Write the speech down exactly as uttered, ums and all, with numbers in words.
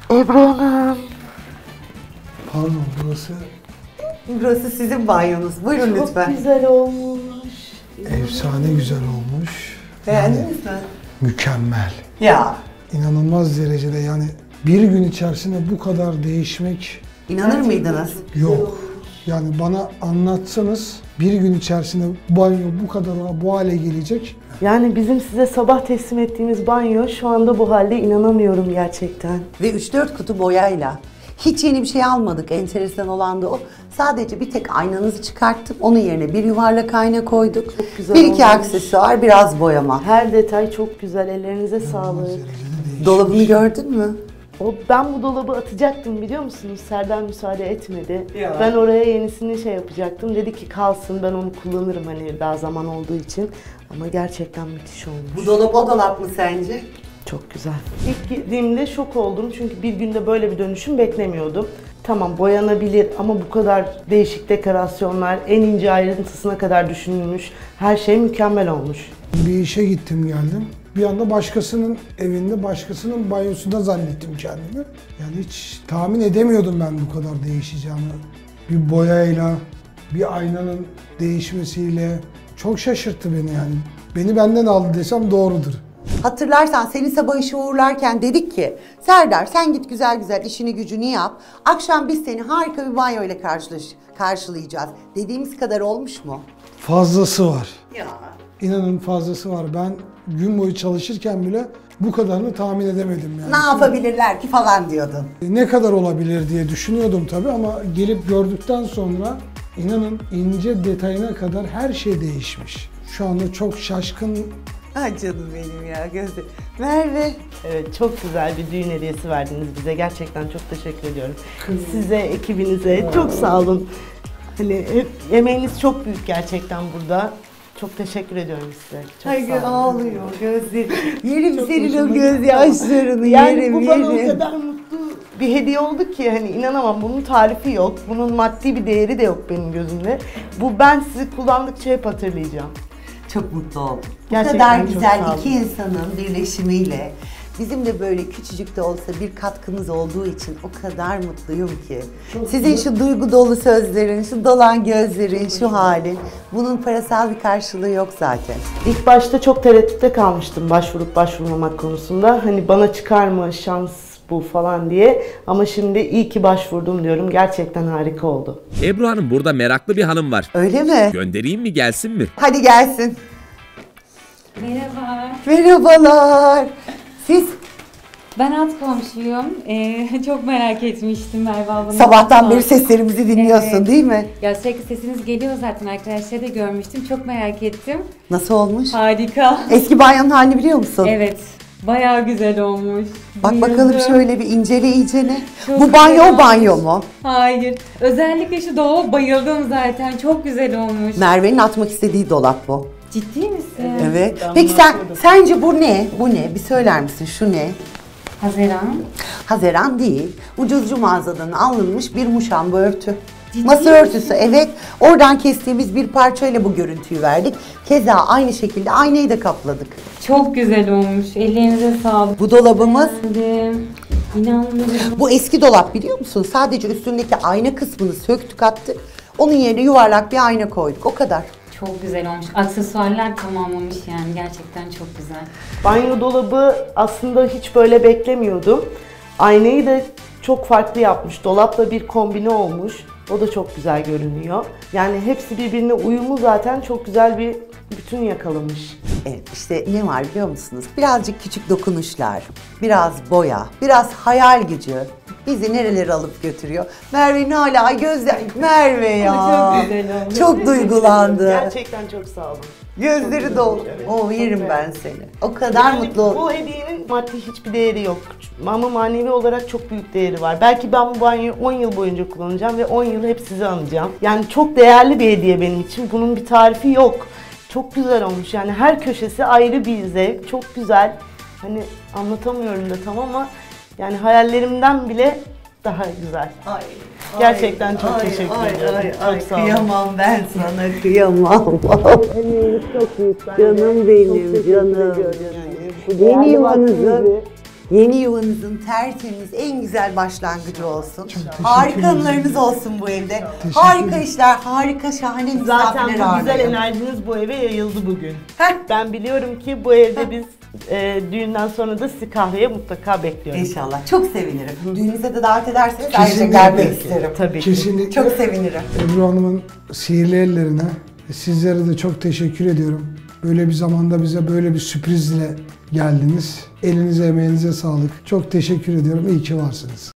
Ebru Hanım. Pardon, burası... Burası sizin banyonuz. Buyurun Çok lütfen. Çok güzel olmuş. Efsane güzel olmuş. Beğendiniz yani, mi? Mükemmel. Ya. İnanılmaz derecede yani bir gün içerisinde bu kadar değişmek... İnanır mıydınız? Yok. Yani bana anlatsanız bir gün içerisinde banyo bu kadar bu hale gelecek. Yani bizim size sabah teslim ettiğimiz banyo şu anda bu halde, inanamıyorum gerçekten. Ve üç dört kutu boyayla. Hiç yeni bir şey almadık. Enteresan olan da o. Sadece bir tek aynanızı çıkarttık. Onun yerine bir yuvarlak ayna koyduk. Çok güzel bir iki olmuş. aksesuar, biraz boyama. Her detay çok güzel. Ellerinize sağlık. Dolabını gördün mü? O, ben bu dolabı atacaktım biliyor musunuz? Serdar müsaade etmedi. Ya. Ben oraya yenisini şey yapacaktım. Dedi ki kalsın, ben onu kullanırım hani daha zaman olduğu için. Ama gerçekten müthiş olmuş. Bu dolap o dolap mı sence? Çok güzel. İlk girdiğimde şok oldum çünkü bir günde böyle bir dönüşüm beklemiyordum. Tamam, boyanabilir ama bu kadar değişik dekorasyonlar, en ince ayrıntısına kadar düşünülmüş. Her şey mükemmel olmuş. Bir işe gittim geldim. Bir anda başkasının evinde, başkasının banyosunda zannettim kendimi. Yani hiç tahmin edemiyordum ben bu kadar değişeceğini. Bir boyayla, bir aynanın değişmesiyle çok şaşırttı beni yani. Beni benden aldı desem doğrudur. Hatırlarsan seni sabah işe uğurlarken dedik ki Serdar sen git güzel güzel işini gücünü yap. Akşam biz seni harika bir banyo ile karşılaş, karşılayacağız. Dediğimiz kadar olmuş mu? Fazlası var. Ya. İnanın fazlası var. Ben gün boyu çalışırken bile bu kadarını tahmin edemedim yani. Ne yapabilirler ki falan diyordun. Ne kadar olabilir diye düşünüyordum tabii ama gelip gördükten sonra inanın ince detayına kadar her şey değişmiş. Şu anda çok şaşkın. Ay canım benim ya gözü. Merve. Evet, çok güzel bir düğün hediyesi verdiniz bize. Gerçekten çok teşekkür ediyorum. Size, ekibinize çok sağ olun. Hani hep, emeğiniz çok büyük gerçekten burada. Çok teşekkür ediyorum size. Çok Ay sağ olun. ağlıyor gözleri. Yerim Çok senin o hoşuma gözyaşlarını, Yani yerim bu bana o yerim. kadar mutlu bir hediye oldu ki hani inanamam, bunun tarifi yok. Bunun maddi bir değeri de yok benim gözümde. Bu, ben sizi kullandıkça hep hatırlayacağım. Çok mutlu oldum. Bu Gerçekten kadar çok güzel sağ olun. iki insanın birleşimiyle bizim de böyle küçücük de olsa bir katkımız olduğu için o kadar mutluyum ki. Çok Sizin güzel. şu duygu dolu sözlerin, şu dolan gözlerin, şu halin, bunun parasal bir karşılığı yok zaten. İlk başta çok tereddütte kalmıştım başvurup başvurmamak konusunda. Hani bana çıkar mı şans bu falan diye. Ama şimdi iyi ki başvurdum diyorum. Gerçekten harika oldu. Ebru Hanım, burada meraklı bir hanım var. Öyle mi? Göndereyim mi, gelsin mi? Hadi gelsin. Merhaba, Merhabalar. Siz ben alt komşuyum. Ee, çok merak etmiştim Merve ablanın. sabahtan beri seslerimizi dinliyorsun Evet. değil mi? Ya sürekli sesiniz geliyor zaten, arkadaşlar da görmüştüm. Çok merak ettim. Nasıl olmuş? Harika. Eski banyonun halini biliyor musun? Evet, bayağı güzel olmuş. Bak bakalım Bayıldım. şöyle bir incele iyicene. Çok Bu güzel banyo olmuş. banyo mu? Hayır, özellikle şu dolaba bayıldım zaten. Çok güzel olmuş. Merve'nin atmak istediği dolap bu. Ciddi misin? Evet. ben Peki bunu sen atmadım. sence bu ne? Bu ne? Bir söyler misin? Şu ne? Haziran. Haziran değil. Ucuzcu mağazadan alınmış bir muşamba örtü. Ciddi Masa misin? örtüsü, evet. Oradan kestiğimiz bir parçayla bu görüntüyü verdik. Keza aynı şekilde aynayı da kapladık. Çok güzel olmuş. Ellerinize sağlık. Bu dolabımız, Beğendim. İnanmıyorum. bu eski dolap biliyor musun? Sadece üstündeki ayna kısmını söktük attık. Onun yerine yuvarlak bir ayna koyduk. O kadar. Çok güzel olmuş. Aksesuarlar tamamlamış yani. Gerçekten çok güzel. Banyo dolabı aslında hiç böyle beklemiyordum. Aynayı da çok farklı yapmış. Dolapla bir kombine olmuş. O da çok güzel görünüyor. Yani hepsi birbirine uyumlu, zaten çok güzel bir bütün yakalamış. Evet, işte ne var biliyor musunuz? Birazcık küçük dokunuşlar, biraz boya, biraz hayal gücü bizi nerelere alıp götürüyor. Merve'nin hala gözler... Merve ya! Çok güzel olmuş. Çok duygulandı. Gerçekten çok sağ olun. Gözleri doldu. Evet, O çok yerim ben beğendim. seni. O kadar Yani mutlu oldum. bu hediyenin maddi hiçbir değeri yok. Ama manevi olarak çok büyük değeri var. Belki ben bu banyoyu on yıl boyunca kullanacağım ve on yıl hep sizi anacağım. Yani çok değerli bir hediye benim için. Bunun bir tarifi yok. Çok güzel olmuş. Yani her köşesi ayrı bir zevk. Çok güzel. Hani anlatamıyorum da tam ama yani hayallerimden bile daha güzel. Ay, Gerçekten çok teşekkür ediyorum. Ay, Çok ay, sağ olun. kıyamam ben sana, kıyamam. Emeğiniz çok büyük. Canım benim, canım. Yeni yuvanızın Yeni yuvanızın tertemiz, en güzel başlangıcı olsun. teşekkür Harika ederim. anılarınız olsun bu evde. Teşekkür Harika ederim. işler, harika, şahane Zaten misafirler bu güzel ağırlayın. enerjiniz bu eve yayıldı bugün. Heh. Ben biliyorum ki bu evde biz e, düğünden sonra da sizi kahveye mutlaka bekliyorum. İnşallah. Çok sevinirim. Düğününüze de davet ederseniz ayrıca Kesinlikle. gelmek isterim. Tabii ki. Kesinlikle. Çok sevinirim. Ebru Hanım'ın sihirli ellerine, sizlere de çok teşekkür ediyorum. Böyle bir zamanda bize böyle bir sürprizle geldiniz. Elinize, emeğinize sağlık. Çok teşekkür ediyorum. İyi ki varsınız.